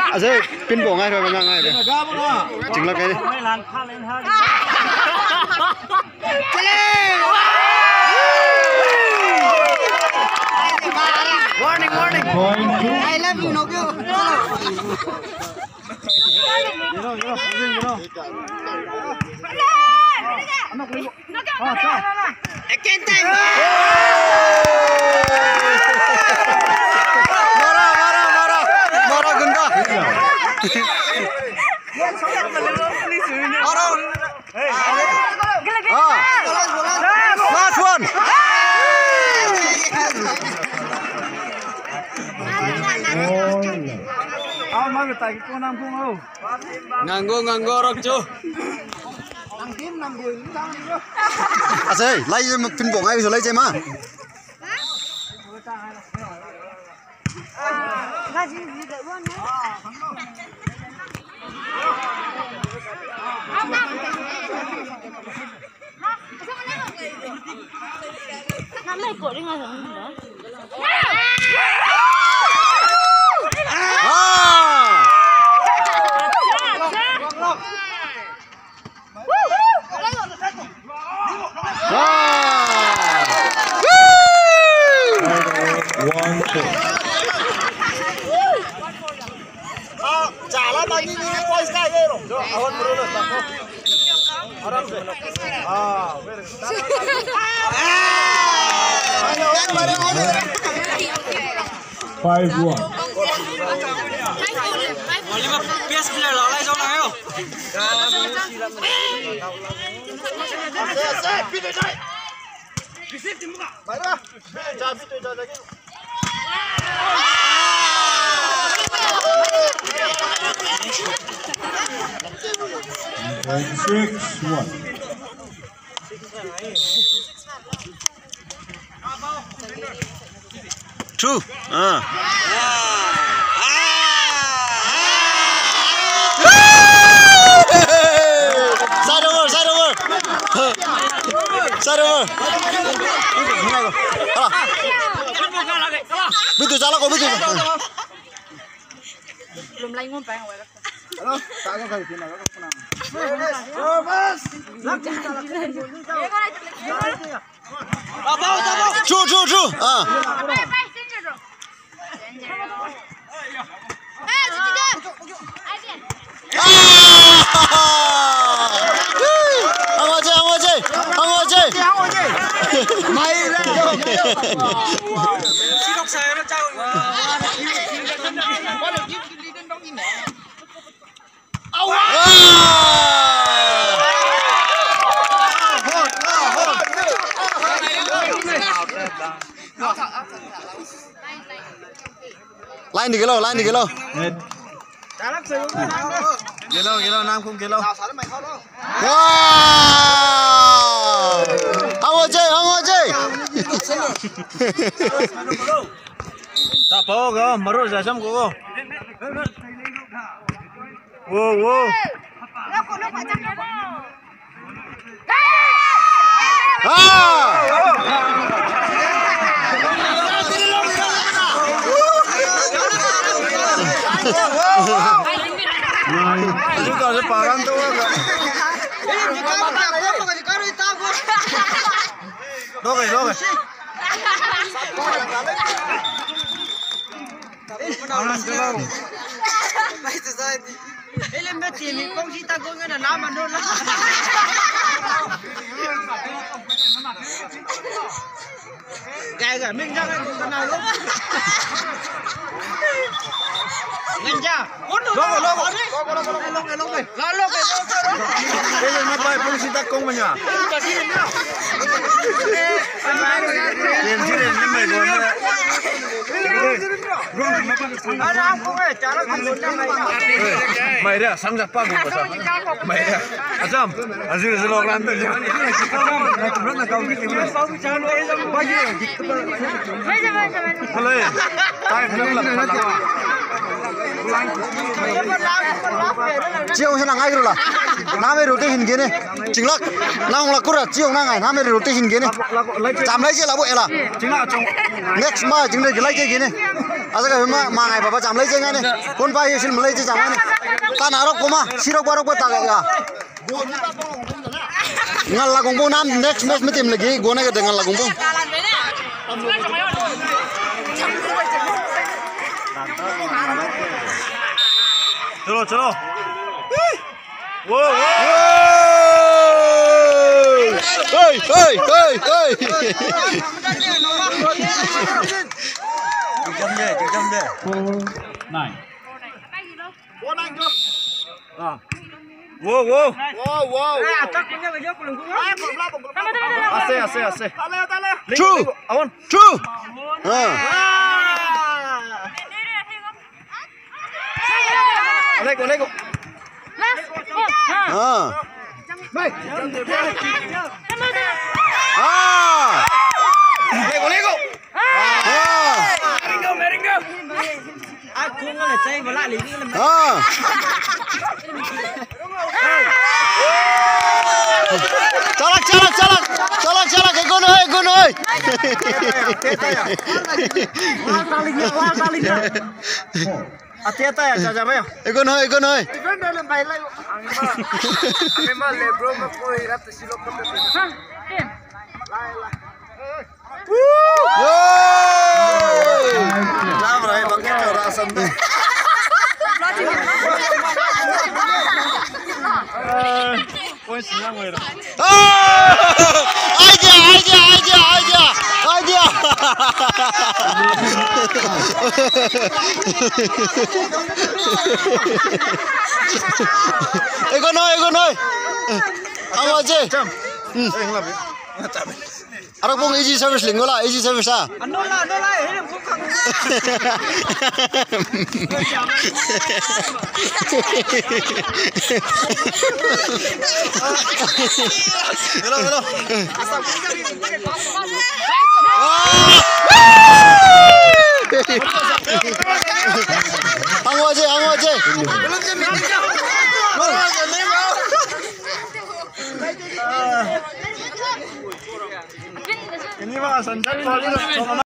Aje pin bộ ngay rồi mà ngay đấy. Chính là cái đi. Warning, warning. I love you, Nokia. Again time. Mara gunda. Last one. Nganggo rok chu. Aje, lấy pin bộ ngay rồi lấy chơi mà. Trả lá bao nhiêu quay sky đây rồi. Hơn một đôi lần. Aram se. Five one. PS player là lại trong này không? Point 6-1. True. Side over. Side over. Bitu salah kok bitu. Belum lagi ngumpul yang awal. True. Line đi cái lô. Kilo, Nam không kilo. Wow! Hang chơi. Tak apa kau, marut jasam kau. Wow. Juga ada parang tu kan. Doge. Parang tu. Baik tu saya. Ele mesti ni kongsi tak kau ngena nama dulu. Gaya mình ra cái nào luôn. Ngân ra. Lô. Bây giờ nó bay polisi tak kong mà nhỉ? Tiền chứ tiền nhưng mày luôn đấy. Mày đấy, sang giặc pa cũng sao? Mày đấy, Azam, Azir log lan tu. Rất là cao cái gì đấy. Bao nhiêu? Hello, tay rất là phát lắm. Chiêu thế nào ngay rồi là? Nam ấy đầu tiên hình kia này, chính là nam là cốt là chiêu nam ngày nam ấy đầu tiên hình kia này. Chạm lấy chưa là bụi là? Chính là trong next mà chính là cái lấy chơi kia này. asa ka ma ngai baba jam lai je ngani kon pa yesil mulai je jam ngani tan arok koma sirok barok ba ta ga ngal la gongbo nam next match में team लगी गोने के नgal la gongbo चलो चलो वो Hey, hey, hey, hey. chấm đi 4-9. वो आसे True. अवन True. लेको लेको Chalak, gun ơi. Atiata ya jaja ba. Gun ơi. Ego noi. Ang aje. Arak pong easy service linggola, easy service ah. Anola, hele bukan. Gelo. Ang aje. Ini mah santai